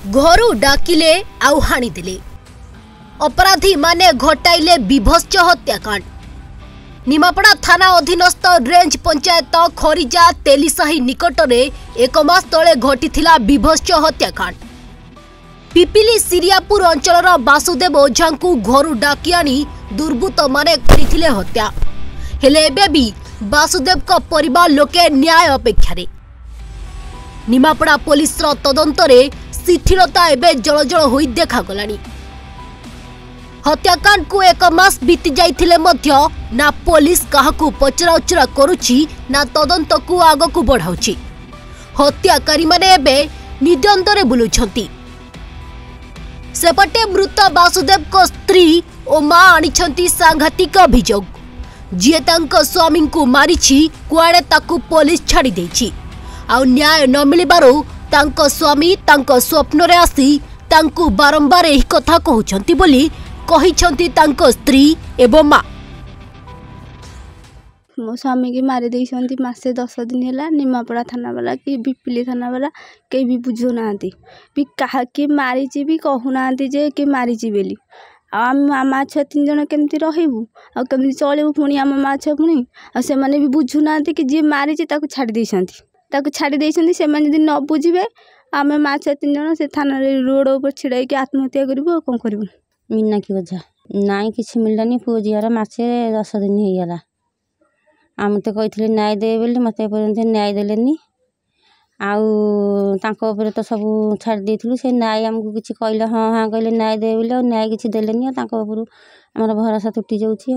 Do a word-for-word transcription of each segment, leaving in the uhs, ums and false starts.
घरू डाकिले आउ हाणीदेले अपराधी माने घटाइले विभत्स हत्याकांड। निमापड़ा थाना अधीनस्थ रेंज पंचायत खरीजा तेलीसाही निकट में एक मास तले घटिथिला विभत्स हत्याकांड। पिपिली सिरियापुर अंचल वासुदेव ओझा को घरू डाकी आनी दुर्बृत्त माने करिथिले हत्या। हेले एबे भी वासुदेव को परिवार लोके न्याय अपेक्षा रे। निमापड़ा पुलिस तदंत रे शिथिलता एबे जलजल होई देखा गलानी। हत्याकांड को एक मास बीती जाइथिले मध्य ना पुलिस काहाकू पचराउचरा करुछि ना तदंत को आग को बढ़ाउछि। हत्याकारी माने एबे निद्वंदरे बुलुछंती। सेपटे मृत वासुदेव को स्त्री और मां आनिछंती सांघातिक अभियोग। जिए तांको स्वामी को मारिछि कुआडे ताकू पुलिस छाड़ी देछि। आ न्याय न मिलिबारो तांको स्वामी तांको स्वप्न रे आसी तांको बारंबार एही कथा कहउछंती बोली कहिछंती तांको स्त्री एवं मां। मो स्वामी की मारी देइछंती मासे दस दिन हैला। निमापड़ा थाना वाला कि बिपिली थाना वाला के भी बुझो नांती भी कहा कि मारिछि भी कहू नांती जे कि मारिछि बेली। आम मामा छुआ तीन जन केमती रहबू आ केमती चलबू पुणी आम मामा छुआ पुणी आ से माने भी बुझु नांती कि जे मारिछि ताकू छाड़ी देइछंती ताकू छाड़ी देइछंती। से माने जदि न बुझिबे आमे मामा छुआ तीन जन से थाना रे रोड ऊपर छिड़ाई के आत्महत्या करबू आ कोन करबू। मीनाक्षी ओझा नाई किछि मिललानी पुओ झियार मासे दस दिन हो गला। आम तो कही न्याय दे बोली मत पर्यंत न्याय देलेनी। आउ तो सब छाड़ देलु से न्याय आमको किसी कहले हाँ हाँ कहले न्याय दे बोले न्याय किसी देलेनी। आमर भरोसा तुटी जाउछि।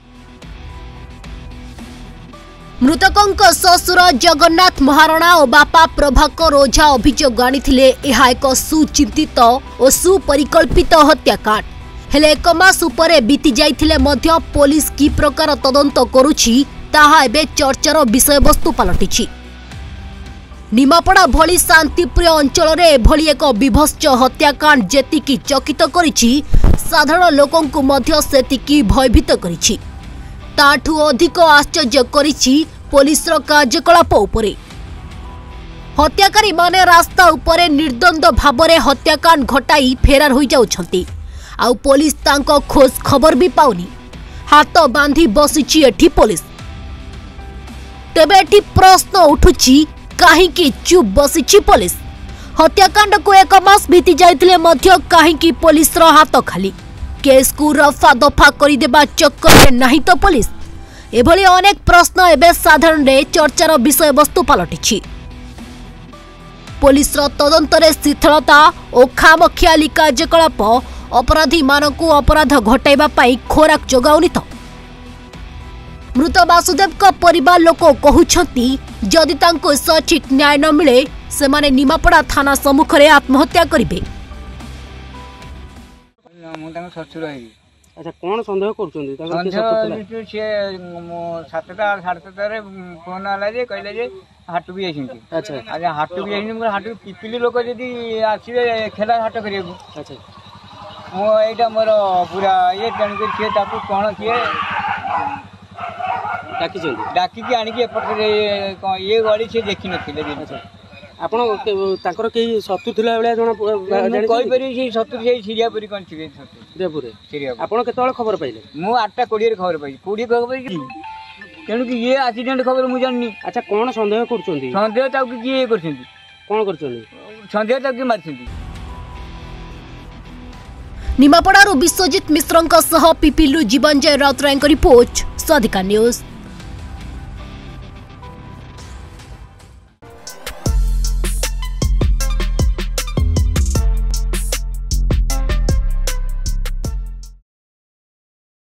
मृतकों ससुर जगन्नाथ महाराणा और बापा प्रभाकर ओझा अभियोग आनिथिले एहा एक सुचिंतित और सुपरिकल्पित हत्याकांड। हेले एक मास उपरे बीती जाइथिले मध्य पुलिस की प्रकार तदंत करुछि ताहा एबे चर्चार विषय वस्तु पलटिछि। निमापड़ा भली शांतिप्रिय अंचल रे एभली एक विभत्स हत्याकांड जेतिकी चकित करिछि साधारण लोकों को मध्य सेतिकी भयभीत करिछि। ताठू अधिक आश्चर्य करिछि पुलिस कार्यकलाप उपरे। हत्याकारी माने रास्ता उपरे निर्द्वंद भावरे हत्याकांड घटाई फेरार होई जाउछंती। आउ पुलिस तांको खोज खबर भी पाउनी। हाथ बांधी बसिछि एठी पुलिस। तेबे एठी प्रश्न उठुछि काहेकि चुप बसिछि पुलिस। हत्याकांड को एक मास बीती जाइथिले मध्य काहेकि पुलिस रो हाथ खाली। केस को रफा दफा करि देबा चक्कर में नहीं तो पुलिस। एभली अनेक प्रश्न एबे साधारण रे चर्चार विषय वस्तु पलटिछि। पुलिस रो तदंत रे शिथिलता और खामखियाली कार्यकलाप अपराधी मानकू अपराध घटाइबा पाई खोराक जोगाउनी तो। मृत वासुदेव का परिवार लोक कहउछंती जदि तांको सचिक न्याय न मिले से माने निमापड़ा थाना सम्मुख रे आत्महत्या करिबे। अच्छा कौन संदेह करछंती तांको के सत्य से सातटा साढ़े सातटा रे फोन आला जे कहले जे हाटू भी आइछंती। अच्छा आज हाटू भी आइछन हाटू पिपिली लोक जदी आसीबे खेला हाट करियबू। अच्छा मो एटा मोर पूरा ये जान के छे ताकू कोन किए डाकी छंती डाकी के आनी के एपटे ये गड़ी से देखि नथिले। अच्छा आपण ताकर के शत्रु थिला बेला जण कोइ परि से शत्रु से सिरियापुरी कोन थिबे सिरियापुर सिरिया आपण केतळ खबर पाइले। मु आठटा कोड़ी रे खबर पाइ कोड़ी खबर कि केनु कि ये एक्सीडेंट खबर मु जाननी। अच्छा कोन संदेह करछंती संदेह ताकू कि ये करछंती कोन करछंती संदेह ताकू मारछंती। निमापड़ारू विश्वजित मिश्रंक सह पिपिलु जीवन जय राउतरायଙ୍କ रिपोर्ट स्वाधिकार न्यूज।